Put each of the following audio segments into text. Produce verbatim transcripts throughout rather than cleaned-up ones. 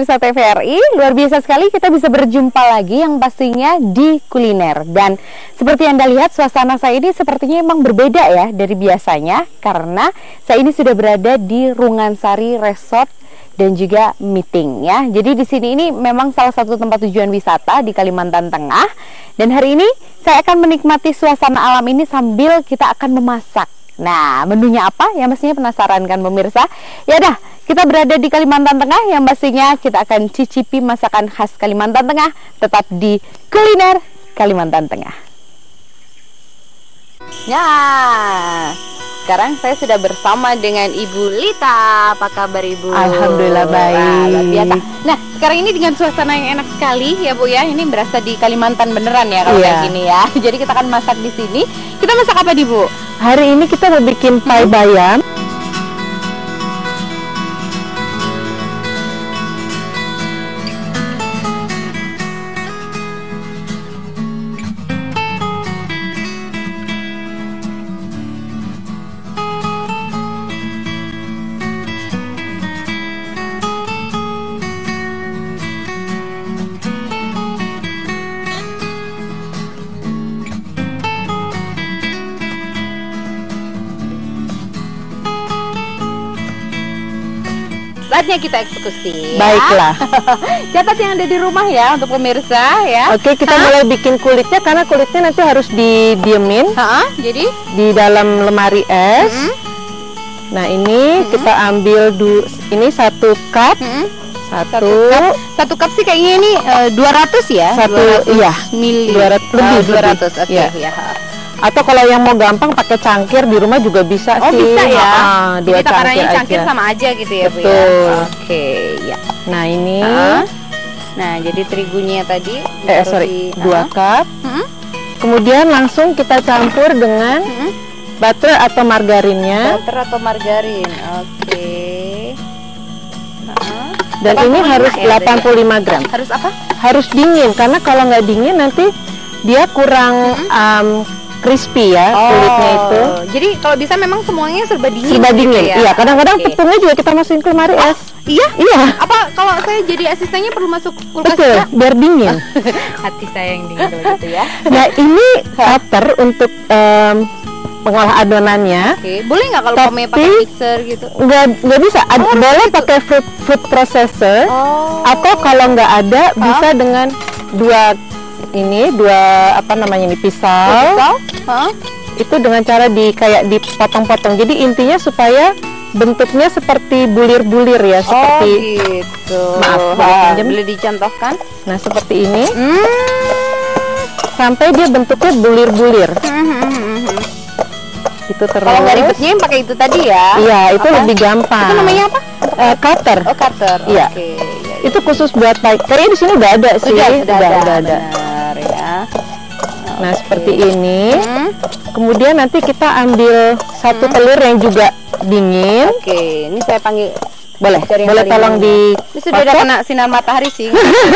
pemirsa T V R I, luar biasa sekali kita bisa berjumpa lagi yang pastinya di kuliner. Dan seperti Anda lihat, suasana saya ini sepertinya memang berbeda ya dari biasanya, karena saya ini sudah berada di Rungansari Resort dan juga meeting ya. Jadi di sini ini memang salah satu tempat tujuan wisata di Kalimantan Tengah. Dan hari ini saya akan menikmati suasana alam ini sambil kita akan memasak. Nah, menunya apa? Ya mestinya penasaran kan pemirsa? Ya dah, kita berada di Kalimantan Tengah yang pastinya kita akan cicipi masakan khas Kalimantan Tengah, tetap di Kuliner Kalimantan Tengah. Ya, sekarang saya sudah bersama dengan Ibu Lita. Apa kabar Ibu? Alhamdulillah baik. Wah, luar biasa. Nah, sekarang ini dengan suasana yang enak sekali ya Bu ya. Ini berasa di Kalimantan beneran ya kalau Iya. kayak gini ya. Jadi kita akan masak di sini. Kita masak apa nih Bu? Hari ini kita mau bikin pie Hmm. bayam. Saatnya kita eksekusi. Baiklah. Ya. Catat yang ada di rumah ya untuk pemirsa ya. Oke, kita Hah? mulai bikin kulitnya karena kulitnya nanti harus didiemin Ha-ha, jadi di dalam lemari es. Mm-mm. Nah, ini Mm-mm. kita ambil du ini satu cup. Mm-mm. Satu, Satu cup, satu cup sih kayaknya ini eh, dua ratus ya. Satu, dua ratus iya. mili. dua ratus lebih, Ah, lebih. dua ratus. Oke, Iya. ya. Atau kalau yang mau gampang pakai cangkir di rumah juga bisa Oh, sih. bisa ya. Ah, dua Jadi takarannya cangkir cangkir aja. sama aja gitu ya, Bu ya. Betul. Oke, ya. Nah, ini Ah. Nah, jadi terigunya tadi eh ditaruh sorry, di- dua ah. cup. Mm-mm. Kemudian langsung kita campur dengan Mm-mm. butter atau margarinnya. Butter atau margarin. Oke. Ah. Dan ini delapan puluh lima harus ya, delapan puluh lima gram. Harus apa? Harus dingin karena kalau nggak dingin nanti dia kurang um, crispy ya kulitnya itu. Jadi kalau bisa memang semuanya serba dingin. Serba gitu dingin. ya? Iya, kadang-kadang Oke. tepungnya juga kita masukin ke lemari es. Iya? Iya, Apa kalau saya jadi asistennya perlu masuk kulkas betul, juga? biar dingin. Hati saya yang dingin kalau gitu ya. Nah, ini cutter untuk um, pengolah adonannya. Oke, boleh nggak kalau Tapi- kami pakai mixer gitu? Nggak nggak bisa. Ad- harus boleh gitu. pakai food food processor. Oh. Atau kalau nggak ada bisa dengan dua ini dua apa namanya ini pisau. Pisau? Hah? Itu dengan cara di kayak dipotong-potong. Jadi intinya supaya bentuknya seperti bulir-bulir ya, seperti Oh gitu. Maaf, boleh Wah, pinjam? boleh dicontohkan? nah seperti ini Hmm. sampai dia bentuknya bulir-bulir. Hmm. Itu terus. Kalau nggak ribetnya yang pakai itu tadi ya? Iya, itu Apa? lebih gampang. Itu namanya apa? Eh, cutter. Oh, cutter. Iya. Oke. Iya, iya. Itu khusus buat pie. Kayaknya di sini udah ada sih. Sudah, sudah, udah, ada. udah ada. Benar ya. Nah, Oke. seperti ini. Hmm. Kemudian nanti kita ambil satu telur yang juga dingin. Oke, ini saya panggil. Boleh, Dari yang boleh paling tolong dingin. di Ini sudah ada kocok. kena sinar matahari sih.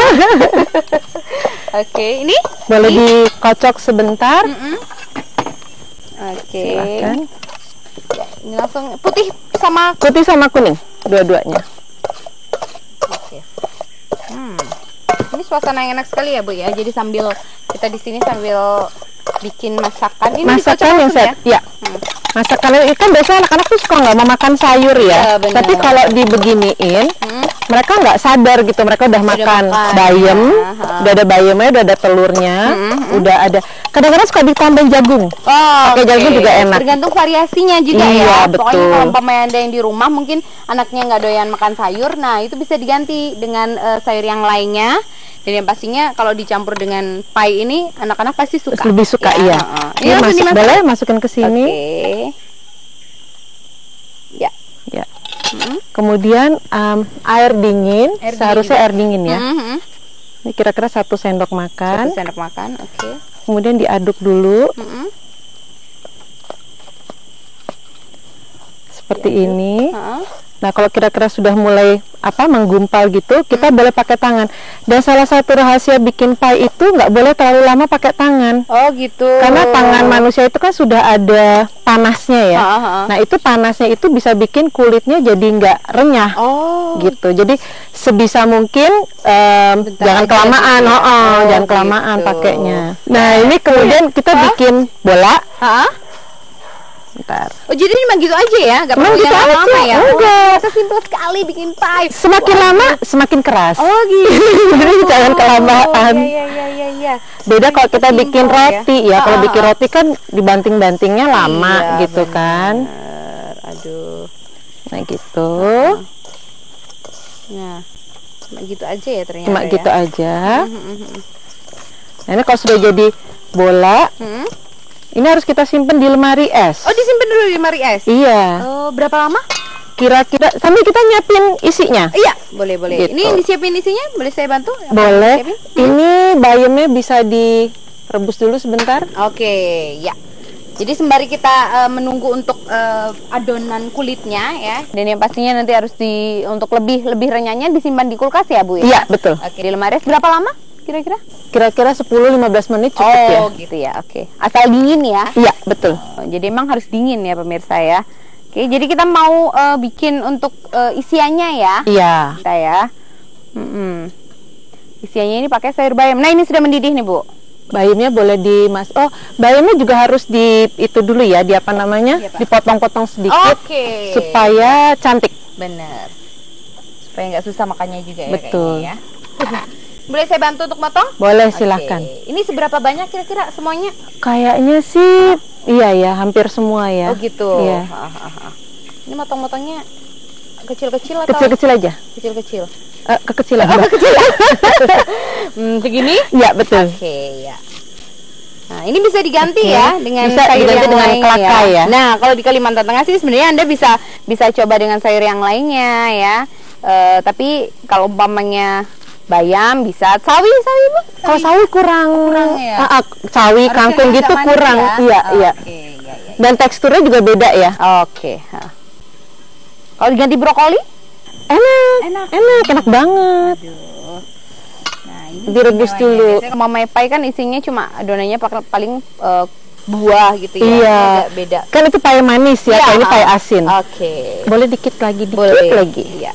Oke, ini? Boleh dikocok sebentar. Mm-mm. Oke. Silakan. Ya, ini langsung putih sama. Putih sama kuning, dua-duanya. Oke. Hmm. Ini suasana yang enak sekali ya Bu ya. Jadi sambil kita di sini sambil bikin masakan. Ini dikocok Masakan yang langsung saya, ya. Hmm. Masakan itu kan biasanya anak-anak tuh suka nggak mau makan sayur ya. Iya, benar. Tapi kalau dibeginiin, Hmm. mereka nggak sadar gitu. Mereka udah makan, makan, bayam, ya. Ha. udah ada bayamnya, udah ada telurnya, Hmm, hmm. udah ada. Kadang-kadang suka ditambahin jagung. Oh, Pakai oke. jagung juga enak. Tergantung variasinya juga Iya, ya. betul. Pokoknya kalau umpamanya ada yang di rumah mungkin anaknya nggak doyan makan sayur, nah itu bisa diganti dengan eh, sayur yang lainnya. Dan yang pastinya kalau dicampur dengan pie ini anak-anak pasti suka. Terus lebih suka, ya. iya. Heeh. Ini langsung masuk, dimasak. boleh masukin ke sini. Oke. Ya. Ya. Mm-mm. Kemudian um, air dingin, Air dingin seharusnya juga. air dingin ya. Mhm. Ini kira-kira satu sendok makan. Satu sendok makan, oke. Kemudian diaduk dulu Mhm. seperti Diaduk. ini. Heeh. Nah, kalau kira-kira sudah mulai apa menggumpal gitu, kita hmm. boleh pakai tangan. Dan salah satu rahasia bikin pie itu nggak boleh terlalu lama pakai tangan. Oh gitu. Karena tangan manusia itu kan sudah ada panasnya ya. Ha, ha. Nah, itu panasnya itu bisa bikin kulitnya jadi nggak renyah. Oh. Gitu. Jadi sebisa mungkin um, jangan kelamaan, gitu. oh, oh, oh, jangan kelamaan gitu. pakainya. Nah, ini kemudian kita ha? bikin bola. Ha? Bentar. Oh, jadi memang gitu aja ya? Gak perlu gitu yang lama ya? Enggak. Oh, simpel sekali bikin pie. Semakin oh, lama semakin keras. Oh gitu. Jadi oh, jangan kelamaan. Iya iya iya iya. Beda kalau kita simpel, bikin roti ya. ya. Kalau ah, bikin roti kan dibanting-bantingnya lama iya, gitu bener. kan. Aduh. Nah gitu. Nah, cuma gitu aja ya ternyata. Cuma ya? gitu aja. Nah, ini kalau sudah jadi bola. Hmm? Ini harus kita simpan di lemari es. Oh, disimpan dulu di lemari es? Iya. Oh, berapa lama? Kira-kira sambil kita nyiapin isinya. Iya, boleh boleh. Gitu. Ini yang disiapin isinya, boleh saya bantu? Boleh. Ini bayamnya bisa direbus dulu sebentar. Oke, ya. Jadi sembari kita uh, menunggu untuk uh, adonan kulitnya ya. Dan yang pastinya nanti harus di untuk lebih lebih renyahnya disimpan di kulkas ya, Bu ya? Iya, betul. Oke, di lemari es berapa lama? Kira-kira? Kira-kira sepuluh sampai lima belas menit cukup oh, ya. Oh gitu ya, oke. Asal dingin ya? Iya, betul. Oh, jadi emang harus dingin ya pemirsa ya. Oke, jadi kita mau uh, bikin untuk uh, isiannya ya? Iya. Kita ya. Mm-mm. Isiannya ini pakai sayur bayam. Nah, ini sudah mendidih nih, Bu. Bayamnya boleh dimas. Oh, bayamnya juga harus di itu dulu ya, di apa namanya? Iya, dipotong-potong sedikit. Oke. Okay. Supaya cantik. Bener. Supaya nggak susah makannya juga ya. Betul. Ya. Boleh saya bantu untuk motong? Boleh, silahkan. Okay. Ini seberapa banyak kira-kira semuanya? Kayaknya sih, iya ya, hampir semua ya. Oh gitu. Iya. Ha, ha, ha. Ini motong-motongnya kecil-kecil atau? Kecil-kecil aja. Kecil-kecil. Uh, kekecilan. Oh, kekecilan. hmm, segini? Iya, betul. Oke, okay, ya. Nah, ini bisa diganti okay. ya dengan bisa sayur yang dengan lain kelapa ya. ya. Nah, kalau di Kalimantan Tengah sih sebenarnya Anda bisa bisa coba dengan sayur yang lainnya ya. Uh, tapi kalau umpamanya bayam bisa, sawi sawi Bu. Kalau sawi kurang, kurang ya. Uh, uh, sawi, harus kangkung gitu kurang, ya? iya oh, iya. Okay, ya, ya. Dan teksturnya juga beda ya. Oke. Okay. Kalau diganti brokoli? Enak, enak, enak, enak banget. Aduh. Nah, ini direbus dulu. Kalau pai kan isinya cuma adonannya paling uh, buah gitu ya. Iya. Beda. Kan itu pai manis ya, ya. Ini pai asin. Oke. Okay. Boleh dikit lagi, dikit boleh. lagi. Iya.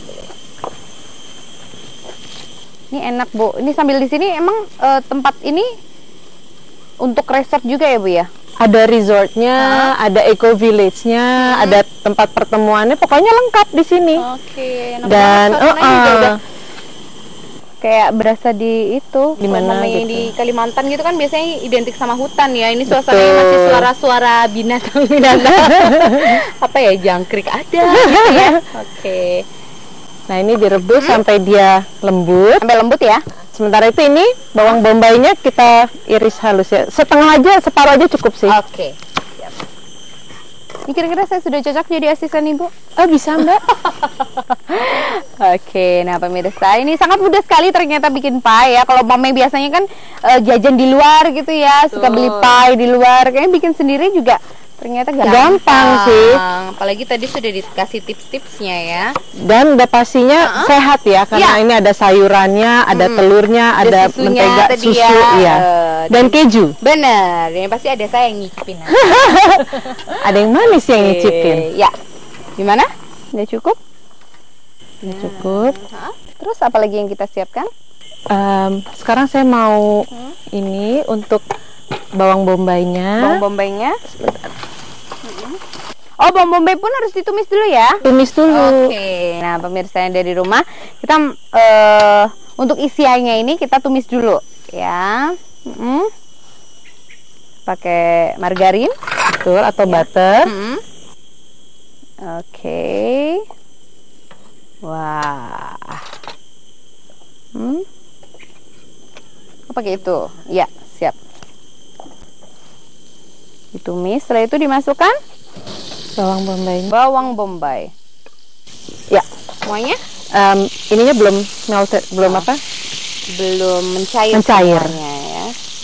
Ini enak Bu. Ini sambil di sini emang uh, tempat ini untuk resort juga ya Bu ya? Ada resortnya, huh? ada eco village-nya, hmm. ada tempat pertemuannya, pokoknya lengkap di sini. Oke. Okay, dan uh, uh, kayak berasa di itu. Di mana gitu? Di Kalimantan gitu kan biasanya identik sama hutan ya. Ini suasananya masih suara-suara binatang-binatang. Apa ya, jangkrik ada gitu ya. Oke. Okay. Nah, ini direbus hmm? sampai dia lembut. Sampai lembut ya. Sementara itu ini bawang bombaynya kita iris halus ya. Setengah aja, separuh aja cukup sih. Oke. Okay. Siap. Ini kira-kira saya sudah cocok jadi asisten Ibu? Oh, bisa Mbak. Oke, okay, nah pemirsa, ini sangat mudah sekali ternyata bikin pie ya. Kalau mama biasanya kan uh, jajan di luar gitu ya, Tuh. suka beli pie di luar. Kayaknya bikin sendiri juga ternyata gampang, gampang sih. Apalagi tadi sudah dikasih tips-tipsnya ya. Dan udah pastinya uh -huh. sehat ya, karena ya. ini ada sayurannya, ada hmm. telurnya, ada, ada mentega, susu, ya. iya. Uh, dan keju. Bener, ini pasti ada saya yang nyicipin. Ada yang manis yang nyicipin. Ya, gimana? Udah cukup? Udah cukup. Nah, terus apa lagi yang kita siapkan? Um, sekarang saya mau hmm. ini untuk bawang bombaynya. Bawang bombaynya. Oh, bawang bombay pun harus ditumis dulu ya? Tumis dulu. Oke. Okay. Nah, pemirsa yang dari rumah, kita uh, untuk isiannya ini kita tumis dulu, ya. Mm-hmm. Pakai margarin, betul, atau ya. butter. Mm-hmm. Oke. Okay. Wah. Hmm. Oh, pakai itu. Ya, siap. Ditumis, setelah itu dimasukkan bawang bombay. Bawang bombay. Ya, semuanya? Um, ininya belum melted, belum oh. apa? Belum mencair. Mencair. Semuanya, ya.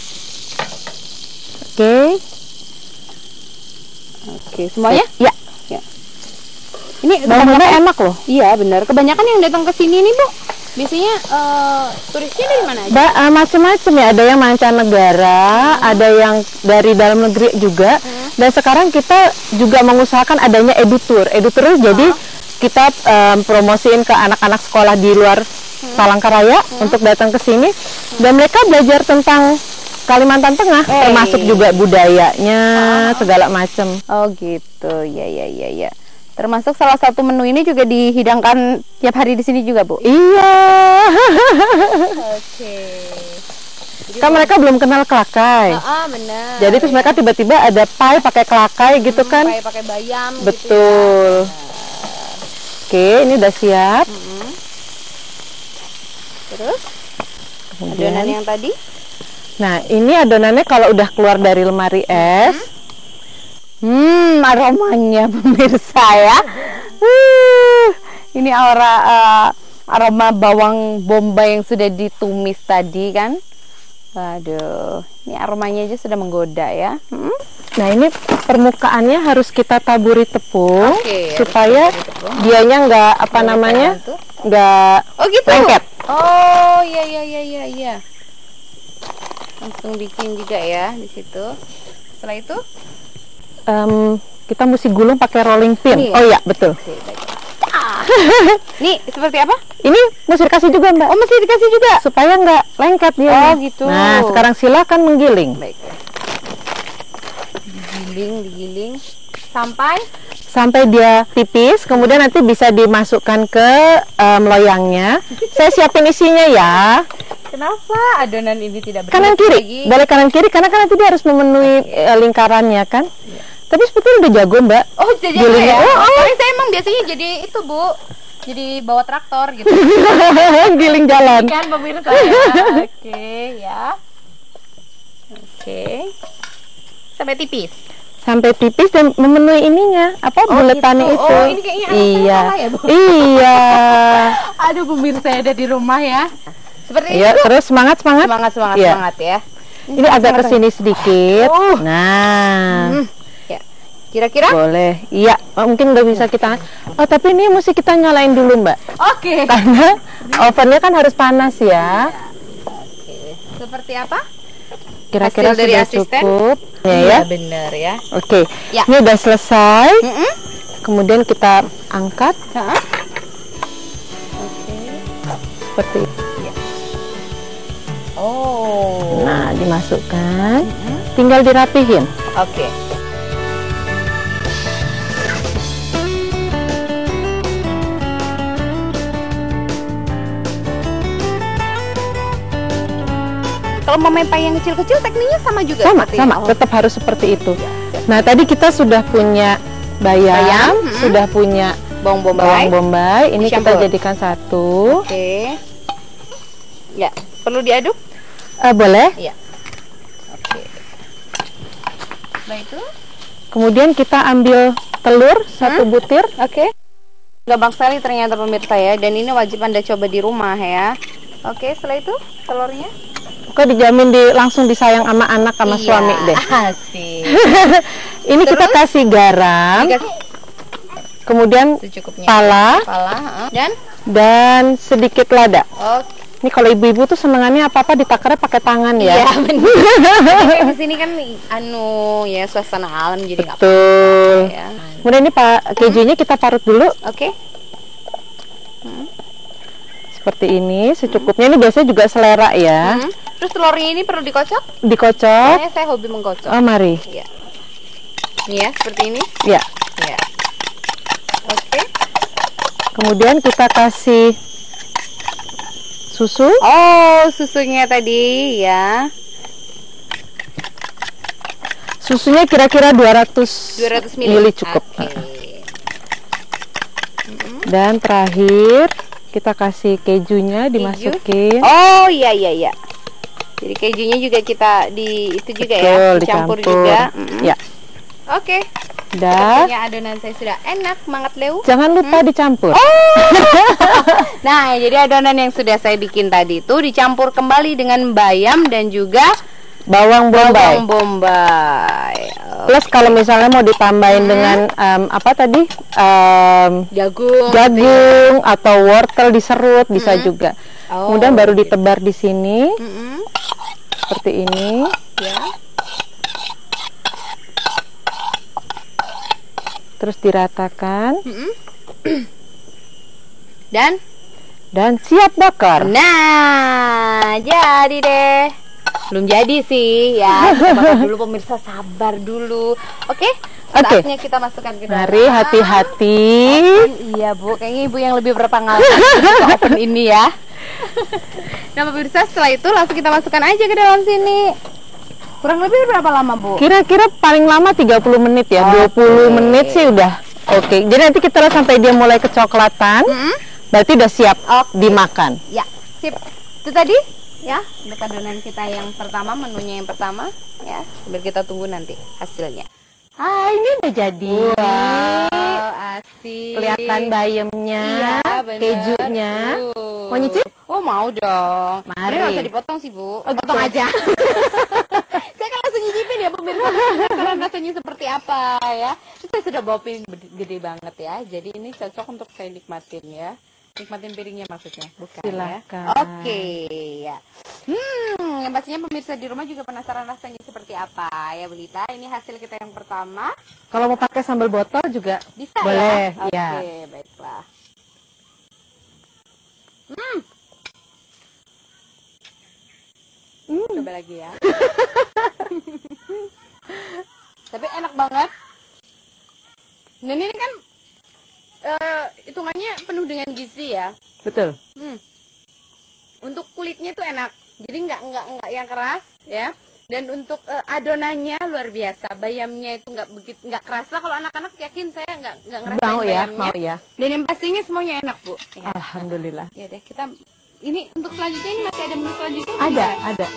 Oke. Okay. Oke, okay, semuanya? Ya. Ya. Ini Ini bangunnya enak loh. Iya benar. Kebanyakan yang datang ke sini nih Bu, biasanya uh, turisnya dari mana aja? Ba uh, macam-macam ya. Ada yang mancanegara, hmm. ada yang dari dalam negeri juga. Hmm. Dan sekarang kita juga mengusahakan adanya edutur. Edutur hmm. jadi kita um, promosiin ke anak-anak sekolah di luar hmm. Palangkaraya hmm. untuk datang ke sini. Hmm. Dan mereka belajar tentang Kalimantan Tengah, hey. termasuk juga budayanya, oh. segala macam. Oh gitu, ya ya ya ya. Termasuk salah satu menu ini juga dihidangkan tiap hari di sini juga, Bu? Iya. Oke. Okay. Kan mereka belum kenal kelakai. Ah, ah benar. Jadi terus mereka tiba-tiba ada pie pakai kelakai hmm, gitu kan? Pie pakai bayam. Betul. Gitu ya. Oke, ini udah siap. Hmm. Terus? Kemudian adonan yang tadi? Nah, ini adonannya kalau udah keluar dari lemari es. Hmm, aromanya pemirsa ya. Uh, ini aura uh, aroma bawang bombay yang sudah ditumis tadi kan. Waduh, ini aromanya aja sudah menggoda ya. Hmm? Nah, ini permukaannya harus kita taburi tepung, okay, supaya tepung. dianya nggak apa Boleh namanya, nggak oh, gitu? lengket. Oh, iya iya iya iya iya. Langsung bikin juga ya di situ. Setelah itu um, kita mesti gulung pakai rolling pin. Ini, oh ya betul. Oke, ah. Ini seperti apa? Ini mesti dikasih juga Mbak. Oh mesti dikasih juga supaya nggak lengket dia. Oh gitu. Nah sekarang silakan menggiling. Baik. Digiling, digiling sampai sampai dia tipis. Kemudian nanti bisa dimasukkan ke um, loyangnya. Saya siapin isinya ya. Kenapa adonan ini tidak kanan kiri lagi? Balik kanan kiri karena kan nanti dia harus memenuhi okay. uh, lingkarannya kan ya. Tapi sebetulnya udah jago Mbak. Oh jago ya? Oh, oh. Saya emang biasanya jadi itu Bu, jadi bawa traktor gitu. Giling jalan kan pemirsa ya. Oke okay, ya. Oke okay. Sampai tipis sampai tipis dan memenuhi ininya apa oh, buletannya gitu. itu. Oh ini kayaknya anak iya saya ya Bu. Iya. Aduh pemirsa ada di rumah ya. Seperti ya, itu. Terus semangat semangat semangat semangat ya. semangat ya. Ini, ini agak kesini sedikit. Uh. Nah, hmm. ya. Kira-kira? Boleh. Iya, mungkin udah bisa kita. Oh, tapi ini mesti kita nyalain dulu Mbak. Oke. Okay. Karena ovennya kan harus panas ya. Oke. Seperti apa? Kira-kira sudah asisten? Cukup. Ya, ya. Benar ya. Oke. Okay. Ya. Ini udah selesai. Mm -mm. Kemudian kita angkat. Uh -huh. Oke. Okay. Seperti itu. Oh. Nah, dimasukkan. Mm-hmm. Tinggal dirapihin. Oke. Okay. Kalau mau pie yang kecil-kecil tekniknya sama juga sama, sama. Oh. Tetap harus seperti itu. Nah, tadi kita sudah punya bayam, bayam hmm. sudah punya bawang bombay. Bawang bombay. Ini Dicampur. Kita jadikan satu. Oke. Okay. Ya, perlu diaduk? Uh, boleh. Iya. Oke. Nah itu. Kemudian kita ambil telur hmm? satu butir. Oke. Okay. Gampang sekali ternyata pemirsa ya. Dan ini wajib Anda coba di rumah ya. Oke, setelah itu telurnya. Kok dijamin di langsung disayang sama anak sama iya, suami deh. Asik. Ini terus, kita kasih garam. Dikasih. Kemudian secukupnya. Pala. Pala. Uh, dan dan sedikit lada. Oke. Ini kalau ibu-ibu tuh senengannya apa-apa ditakarnya pakai tangan ya. Iya benar. Di sini kan anu ya suasana alam jadi nggak betul. Apa-apa, ya. Kemudian ini Pak kejunya hmm. kita parut dulu. Oke. Okay. Hmm. Seperti ini secukupnya. Hmm. Ini biasanya juga selera ya. Hmm. Terus telurnya ini perlu dikocok? Dikocok. Kayaknya saya hobi mengkocok. Oh mari. Iya. Ini ya seperti ini. Iya. Iya. Oke. Okay. Kemudian kita kasih susu. Oh, susunya tadi ya. Susunya kira-kira dua ratus mili cukup. Okay. Dan terakhir kita kasih kejunya dimasukin. Oh, iya iya iya. Jadi kejunya juga kita di itu juga Betul, ya, dicampur, dicampur juga. Mm-hmm. Ya. Oke. Okay. Dah. Sepertinya adonan saya sudah enak, banget Leu. Jangan lupa hmm? dicampur. Oh. Nah, jadi adonan yang sudah saya bikin tadi itu dicampur kembali dengan bayam dan juga bawang bombay. Bawang bombay. Plus kalau misalnya mau ditambahin Hmm. dengan um, apa tadi? Um, Jagung. jagung atau wortel diserut bisa Hmm. juga. Oh, Kemudian baru oke. ditebar di sini Mm-mm. seperti ini. Ya. Terus diratakan Mm-mm. Dan dan siap bakar. nah, jadi deh. Belum jadi sih ya. Kita bakar dulu pemirsa, sabar dulu. Oke? Oke. Saatnya kita masukkan ke dalam. Mari hati-hati. Oven, iya Bu, kayaknya Ibu yang lebih berpengalaman untuk oven ini ya. Nah pemirsa, setelah itu langsung kita masukkan aja ke dalam sini. Kurang lebih berapa lama Bu? Kira-kira paling lama tiga puluh menit ya. Oke. dua puluh menit sih udah. Oke. Jadi nanti kita lihat sampai dia mulai kecoklatan. Mm-mm. Berarti udah siap Oke. dimakan. Ya, sip. Itu tadi ya untuk adonan kita yang pertama, menunya yang pertama ya. Biar kita tunggu nanti hasilnya. Ah, ini udah jadi. Wow, asik. Kelihatan bayamnya, Iya, bener. kejunya. Uh. Mau nyicip? Oh, mau dong. Mari. Tapi nggak usah dipotong sih, Bu. Oh, Potong gitu. aja. Saya kan langsung nyicipin ya, pemirsa. Penasaran rasanya seperti apa ya. Saya sudah bawa piring gede, gede banget ya. Jadi ini cocok untuk saya nikmatin ya. Nikmatin piringnya maksudnya, bukan Silakan. ya. Oke, ya. Hmm, yang pastinya pemirsa di rumah juga penasaran rasanya seperti apa ya, Bu Lita. Ini hasil kita yang pertama. Kalau mau pakai sambal botol juga Bisa boleh. ya? Oke, Ya. baiklah. Hmm. Hmm. Coba lagi ya. Tapi enak banget. Dan ini kan eh, hitungannya penuh dengan gizi ya. Betul. Hmm. Untuk kulitnya tuh enak. Jadi nggak nggak nggak yang keras ya. Dan untuk eh, adonannya luar biasa. Bayamnya itu nggak begitu nggak kerasa. Kalau anak-anak yakin saya nggak nggak ngerasain Mau ya, bayamnya. mau ya. Dan yang pastinya semuanya enak Bu. Ya. Alhamdulillah. Ya deh, kita ini untuk selanjutnya ini masih ada menu selanjutnya? Ada, Gimana? ada.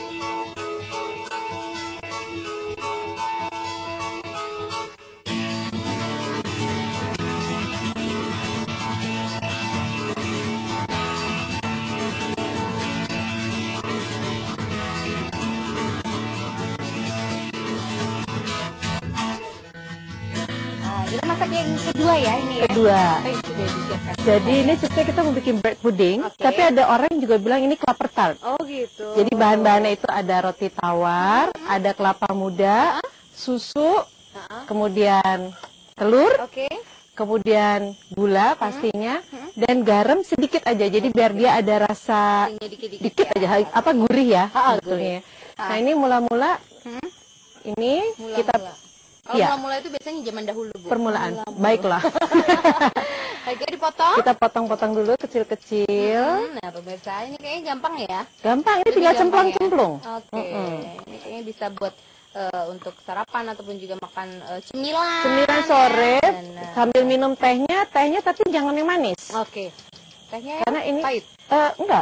Nah, kita masak yang kedua ya ini ya. Kedua. Apa yang sudah disiapkan? Jadi ini sebenarnya kita mau bikin bread pudding, Oke. tapi ada orang yang juga bilang ini kelapa tart. Oh gitu. Jadi bahan-bahannya itu ada roti tawar, ada kelapa muda, susu, Uh-huh. kemudian telur, Oke. kemudian gula pastinya, dan garam sedikit aja. Jadi biar dia ada rasa Ini dikit-dikit dikit ya. aja, apa gurih ya Ha-ha, sebetulnya. gurih. Nah ini mula-mula Hmm? ini Mula-mula. kita Kalau Iya. mula-mula itu biasanya zaman dahulu Bu. permulaan. Mula-mula. Baiklah. Oke, dipotong. Kita potong-potong dulu kecil-kecil. Hmm, nah pemirsa ini kayaknya gampang ya. Gampang, ini Lebih tinggal gampang cemplung-cemplung. ya? Oke. Mm-mm. Ini kayaknya bisa buat eh, untuk sarapan ataupun juga makan eh, cemilan. Cemilan sore ya. Dan, eh, sambil minum tehnya, tehnya tapi jangan yang manis. Oke. Tehnya Karena ini pahit. eh, enggak.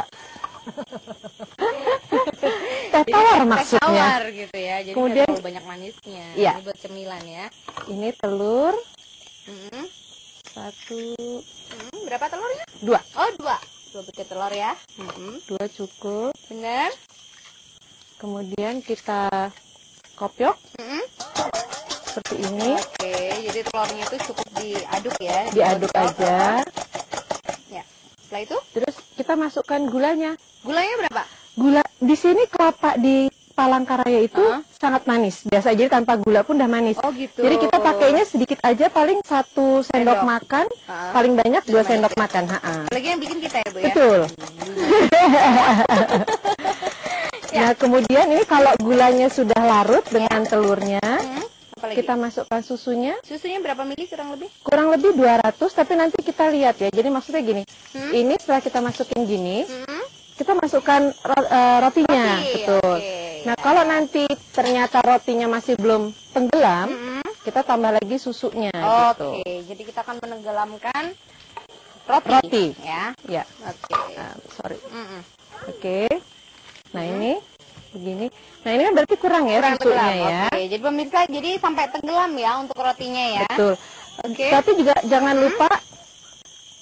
Teh Jadi tawar teh maksudnya. tawar gitu ya. Jadi Kemudian- nggak terlalu banyak manisnya. Iya. Ini buat cemilan ya. Ini telur Hmm. satu, Hmm, berapa telurnya? dua, Oh, dua. Dua butir telur ya. Hmm. dua cukup. Benar. Kemudian kita kopiok Hmm. seperti ini, Oke, jadi telurnya itu cukup diaduk ya. diaduk Dikotok. aja. Ya. Setelah itu Terus kita masukkan gulanya. gulanya berapa? Gula di sini kelapa di Palangkaraya itu Uh-huh. sangat manis. Biasa jadi tanpa gula pun udah manis. Oh gitu. Jadi kita pakainya sedikit aja, paling satu sendok, Sendok. makan, Ah. paling banyak dua Banyak sendok ya. makan. Ha-ha. Lagi yang bikin kita ya Bu ya. Betul. Ya. Nah kemudian ini kalau gulanya sudah larut dengan telurnya, Hmm. Apa lagi? kita masukkan susunya. Susunya berapa mili kurang lebih? Kurang lebih dua ratus, tapi nanti kita lihat ya. Jadi maksudnya gini, Hmm. ini setelah kita masukin gini, Hmm. kita masukkan ro- eh, rotinya, Roti, betul. oke. Nah kalau nanti ternyata rotinya masih belum tenggelam, Hmm. kita tambah lagi susunya, Oke, gitu. jadi kita akan menenggelamkan roti. Roti. Ya. Ya, Oke. nah, sorry. Mm-mm. Oke. Nah ini begini. Nah ini kan berarti kurang ya Kurang susunya tenggelam. ya. Oke, jadi pemirsa jadi sampai tenggelam ya untuk rotinya ya. Betul. Oke. Tapi juga jangan lupa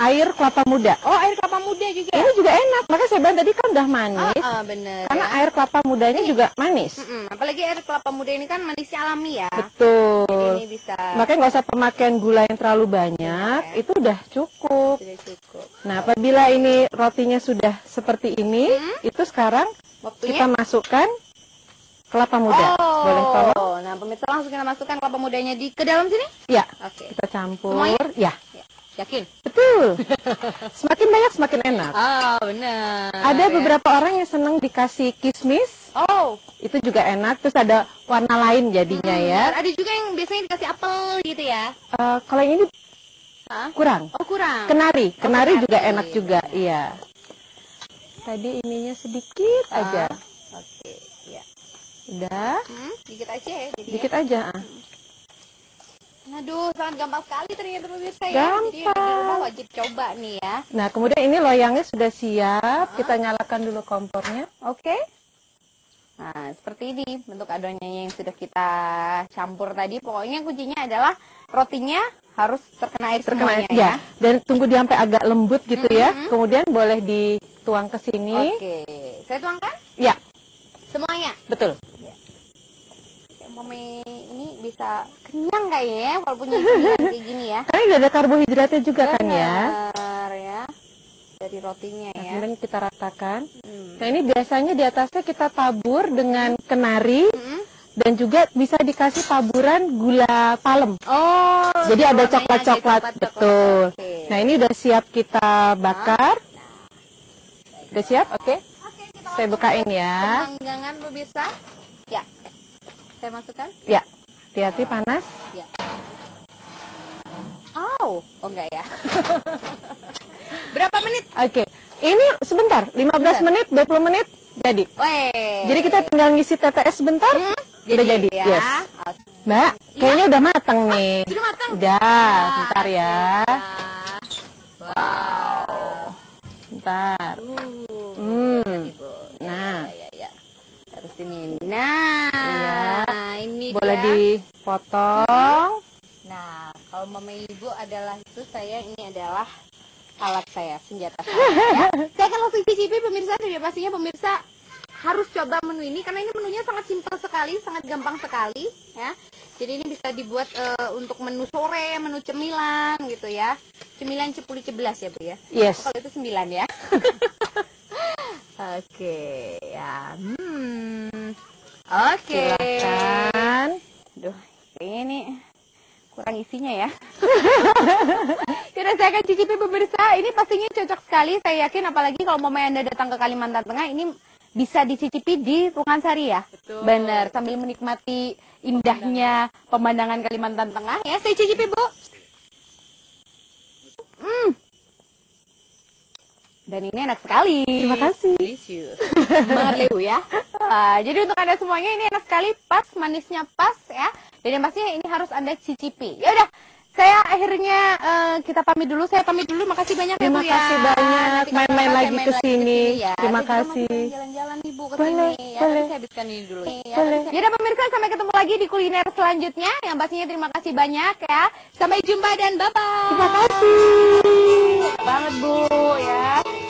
air kelapa muda. Oh, air kelapa muda juga. Ini juga enak, makanya saya bilang tadi kan udah manis. Oh, oh bener. Karena ya. air kelapa mudanya Ini, juga manis. Mm -mm, apalagi air kelapa muda ini kan manisnya alami ya. Betul. Jadi ini bisa. Makanya nggak usah pemakaian gula yang terlalu banyak, ya. itu udah cukup. Sudah cukup. Nah, apabila ini rotinya sudah seperti ini, hmm? itu sekarang waktunya kita masukkan kelapa muda. Oh, boleh tolong? Nah, pemirsa langsung kita masukkan kelapa mudanya di ke dalam sini? Ya. Oke. Kita campur. Semuanya? Ya. Ya. Yakin? Betul. Semakin banyak semakin enak. Oh, benar. Ada ya. beberapa orang yang senang dikasih kismis. Oh, itu juga enak. Terus ada warna lain jadinya hmm, ya. Ada juga yang biasanya dikasih apel gitu ya. Uh, kalau yang ini Hah? kurang. Oh, kurang. Kenari. Kenari, oh, kenari juga enak juga. Ya. Iya. Tadi ininya sedikit uh, aja. Oke, okay. Ya. Udah. Hmm, dikit aja ya. Jadi dikit ya. aja. Aduh, sangat gampang sekali ternyata pemirsa ya. Gampang. Jadi di rumah wajib coba nih ya. Nah, kemudian ini loyangnya sudah siap. Uh-huh. Kita nyalakan dulu kompornya. Oke. Okay. Nah, seperti ini bentuk adonannya yang sudah kita campur tadi. Pokoknya kuncinya adalah rotinya harus terkena air terkena semuanya air, ya. Dan tunggu dia sampai agak lembut gitu mm-hmm. ya. Kemudian boleh dituang ke sini. Oke. Saya tuangkan? Ya. Semuanya? Betul. Ya. Mami ini bisa kenyang kayaknya ya, walaupun nyemil kayak gini ya. Karena udah ada karbohidratnya juga. Benar, kan ya. ya. Dari rotinya nah, ya. Kemudian kita ratakan. Hmm. Nah, ini biasanya di atasnya kita tabur dengan kenari. Hmm. Dan juga bisa dikasih taburan gula palem. Oh. Jadi ada coklat-coklat, betul. Okay. Nah, ini udah siap kita bakar. Nah. Udah siap? Oke. Okay. Okay, saya bukain ya. Pemanggangan pemirsa. Ya. Saya masukkan? Ya. Hati-hati panas. Ya. Oh, oh enggak ya. Berapa menit? Oke. Okay. Ini sebentar, lima belas menit, dua puluh menit jadi. Wey. Jadi kita tinggal ngisi T T S sebentar. Hmm? Jadi, udah jadi. Ya. Yes. Mbak, kayaknya ya. Udah matang nih. Sudah matang? Udah, nah, bentar ya. Ya. Wow. Bentar. Uh, hmm. Nah. Ya, ya, ya. Terus ini. Nah, ya. Ini boleh dia. Dipotong. Nah, kalau mama ibu adalah itu, saya ini adalah alat saya, senjata saya. Ya. Saya akan langsung cicipi pemirsa, dan pastinya pemirsa harus coba menu ini karena ini menunya sangat simpel sekali, sangat gampang sekali ya. Jadi ini bisa dibuat uh, untuk menu sore, menu cemilan gitu ya. Cemilan cepuli cebelas ya Bu ya. Yes. Oh, kalau itu sembilan ya. Oke ya. Hmm. Oke. Silakan. Duh, kayaknya ini kurang isinya ya. Yaudah, saya akan cicipi pemirsa. Ini pastinya cocok sekali. Saya yakin apalagi kalau mama Anda datang ke Kalimantan Tengah ini bisa dicicipi di Rukansari ya. Betul. Bener, sambil menikmati indahnya pemandangan Kalimantan Tengah ya. Saya cicipi Bu. Hmm. Dan ini enak sekali. Terima kasih. Delicious. Banget Leu ya. Uh, jadi untuk Anda semuanya ini enak sekali, pas, manisnya pas ya. Dan yang pastinya ini harus Anda cicipi. Ya udah, saya akhirnya uh, kita pamit dulu. Saya pamit dulu. Makasih banyak Terima ya Bu ya. Terima kasih banyak. Main-main lagi main ke sini. Ya. Terima kasih. Jalan-jalan nih Bu ke boleh, sini. Ya, boleh. saya habiskan ini dulu. Ya, boleh. Ya udah pemirsa, sampai ketemu lagi di kuliner selanjutnya. Yang pastinya terima kasih banyak ya. Sampai jumpa dan bye-bye. Terima kasih banget Bu ya.